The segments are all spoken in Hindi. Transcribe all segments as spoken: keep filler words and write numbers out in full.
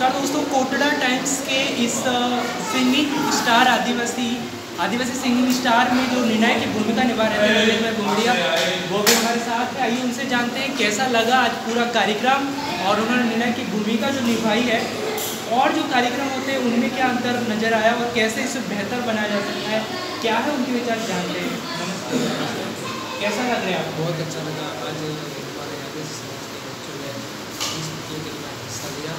नमस्कार दोस्तों, कोटड़ा टाइम्स के इस सिंगिंग स्टार आदिवासी आदिवासी सिंगिंग स्टार में जो निर्णायक की भूमिका निभा रहे थे नीलेश भाई बुंगड़िया, वो भी हमारे साथ है। आइए उनसे जानते हैं कैसा लगा आज पूरा कार्यक्रम और उन्होंने निर्णायक की भूमिका जो निभाई है और जो कार्यक्रम होते हैं उनमें क्या अंतर नजर आया और कैसे इसे बेहतर बनाया जा सकता है, क्या है उनके विचार जानते हैं। नमस्ते, कैसा लग रहा है आपको? बहुत अच्छा लगा। आज हमारे आदिवासी समाज के बच्चों ने इस प्रतियोगिता में हिस्सा लिया।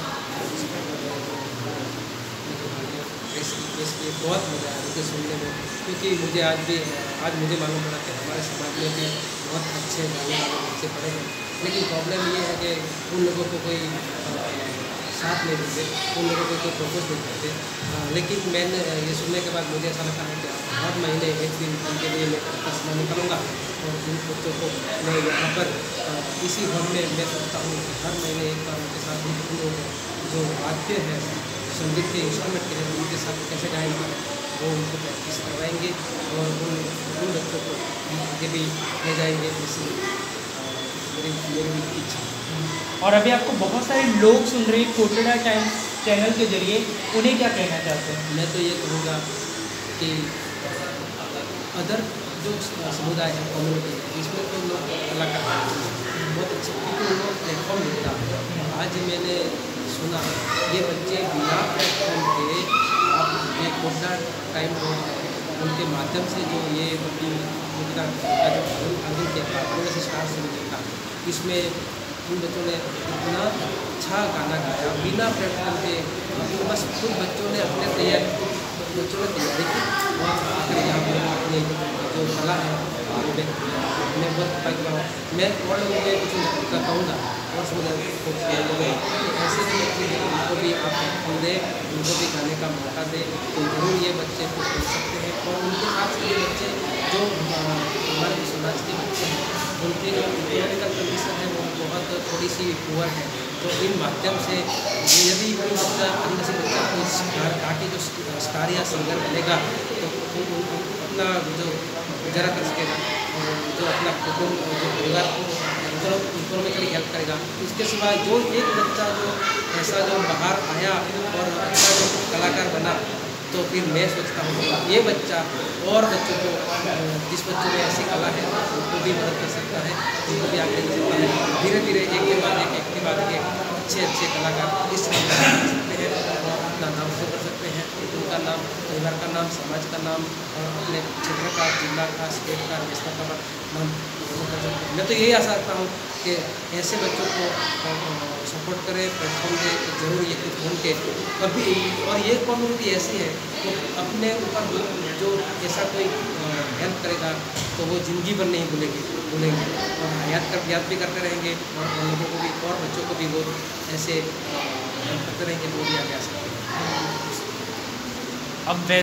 इसलिए बहुत मज़ा आया मुझे सुनने में, क्योंकि मुझे आज भी आज मुझे मालूम पड़ा कि हमारे समाज में भी बहुत अच्छे गाने वाले बच्चे पड़े हैं, लेकिन प्रॉब्लम ये है कि उन लोगों को कोई साथ नहीं देते, उन लोगों को कोई प्रपोज नहीं करते। लेकिन मैंने ये सुनने के बाद मुझे ऐसा लगता है कि हर महीने एक दिन उनके लिए मैं समय निकालूंगा और उन बच्चों को मैं यहाँ पर इसी घर में मैं सोचता हूँ कि हर महीने एक बार उनके साथ उन जो वाद्य है संगीत के इंस्ट्रूमेंट के हैं उनके साथ कैसे गाएंगे वो उनको प्रैक्टिस करवाएंगे और उन उन बच्चों को आगे भी ले जाएंगे, जैसे मेरी मेरी इच्छा। और अभी आपको बहुत सारे लोग सुन रहे हैं कोटड़ा टाइम्स चैनल के जरिए, उन्हें क्या कहना चाहते हैं? मैं तो ये कहूँगा कि अदर जो समुदाय है, कम्युनिटी है, इसमें तो लोग कलाकार बहुत अच्छे, क्योंकि उनको प्लेटफॉर्म मिलता है। आज मैंने सुना ये बच्चे बिना प्लेटफॉर्म के आप ये कोटड़ा टाइम को उनके माध्यम से जो ये प्रतियोगिता का जो आयोजन किया था आदिवासी स्टार सिंगिंग का, इसमें उन बच्चों ने इतना अच्छा गाना गाया बिना प्लेटफॉर्म के। बस खुद बच्चों ने अपने तैयारी बच्चों ने तैयारी की और आकर यहाँ पर अपनी जो कला है मैं बहुत मैं और लोगों में कुछ कहूँगा और समुदाय को ऐसे उनको भी आप प्लेटफॉर्म दें, उनको भी गाने का मौका दें, तो जरूर ये बच्चे कुछ कर सकते हैं। और उनके साथ ये बच्चे जो हमारे समाज के बच्चे हैं उनकी जो इकोनॉमिकल कंडीशन है वो बहुत थोड़ी सी पुअर है, तो इन माध्यम से यदि कोई बच्चा आदिवासी बच्चा कोई गा के जो स्टार या सिंगर बनेगा तो अपना जो गुजारा कर सकेगा, जो अपना कुटुंब जो परिवार को इकोनॉमिकली हेल्प करेगा। इसके सिवा जो एक बच्चा जो ऐसा जो बाहर आया और अच्छा जो कलाकार बना, तो फिर मैं सोचता हूँ ये बच्चा और बच्चों को जिस बच्चों में ऐसी कला है उनको भी मदद कर सकता है, उनको भी आगे ले सकता है। धीरे धीरे एक के बाद एक एक के बाद एक अच्छे अच्छे कलाकार इस कर सकते हैं और अपना नाम शुरू कर सकते हैं, उनका नाम, परिवार का नाम, समाज का नाम और अपने क्षेत्र का, जिला का, स्टेट का, नेशनल का नाम कर सकते हैं। मैं तो यही आशा रखता हूँ कि ऐसे बच्चों को सपोर्ट करें, प्लेटफॉर्म दे, जरूर ये कुछ बन के कभी। और ये कम्युनिटी ऐसी है तो अपने ऊपर जो ऐसा कोई हेल्प करेगा तो वो ज़िंदगी भर नहीं भूलेंगे भूलेंगे और याद कर याद भी करते रहेंगे और लोगों को भी और बच्चों को भी वो ऐसे हेल्प करते रहेंगे तो वो भी आगे आ सकते हैं। अब